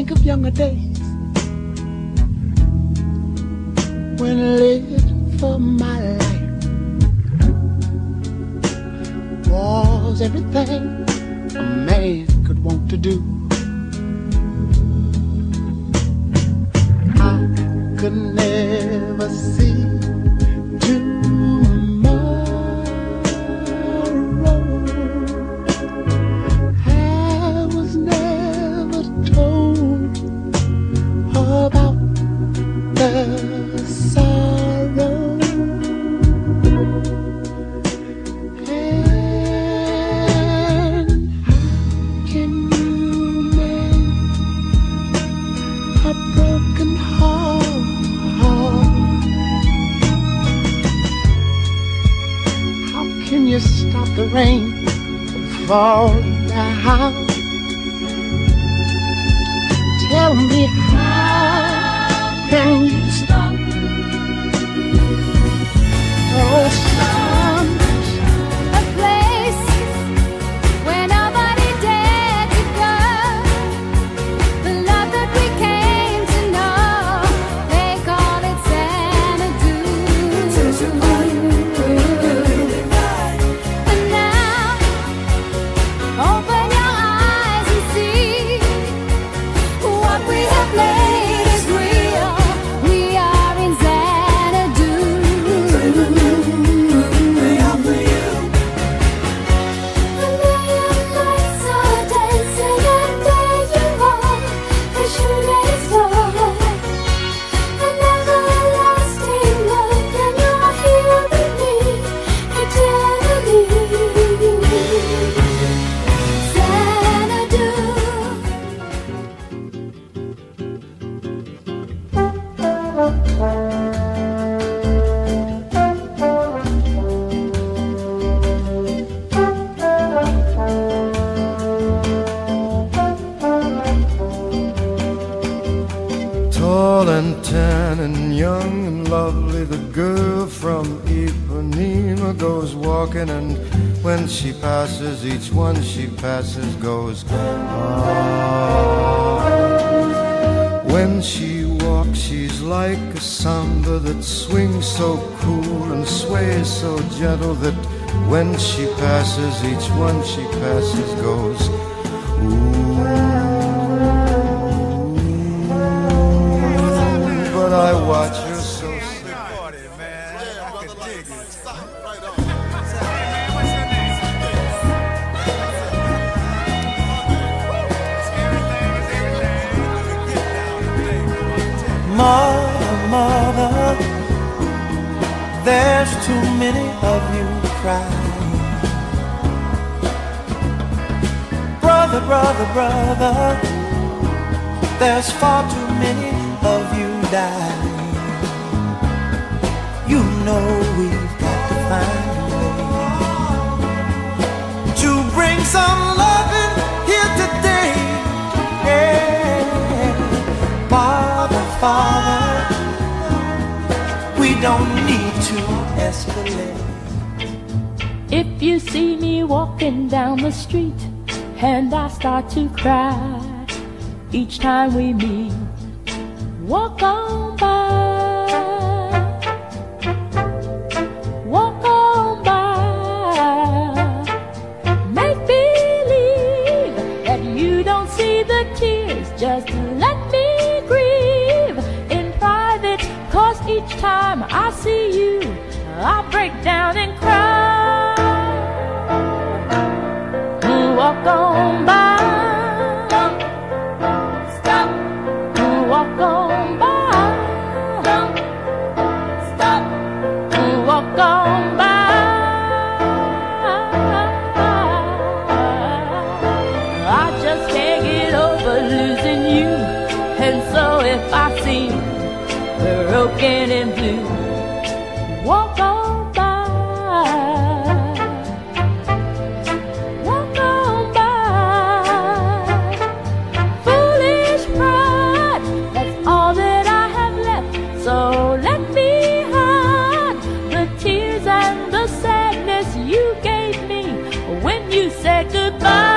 think of younger days when I lived for my life was everything a man could want to do. I could never see stop the rain from falling down. Tell me, how can you stop? Oh, sun. A place where nobody dared to go. The love that we came to know, they call it Xanadu. Open your eyes and see what we have made is real. We are in Xanadu. They are for you. And the young lights are dancing, and there you are, the shooting star. An everlasting look, and you're here with me eternally. Tall and tan and young and lovely, the girl from Ipanema goes walking, and when she passes, each one she passes goes ah. When she walks, she's like a samba that swings so cool and sways so gentle that when she passes, each one she passes goes ooh. But I watch her so Mother, mother, there's too many of you crying. Brother, brother, brother, there's far too many of you dying. You know we've got to find a way to bring some loving here today. Yeah. Father, Father, we don't need to escalate. If you see me walking down the street and I start to cry each time we meet, walk on by, walk on by. Make believe that you don't see the tears, just let me grieve in private, 'cause each time I see you, I break down and cry. Walk on by. Walk on by. Stop. Walk on by. I just can't get over losing you, and so if I seem broken and blue, walk on by. Walk on by. Foolish pride, that's all that I have left. So let me hide the tears and the sadness you gave me when you said goodbye.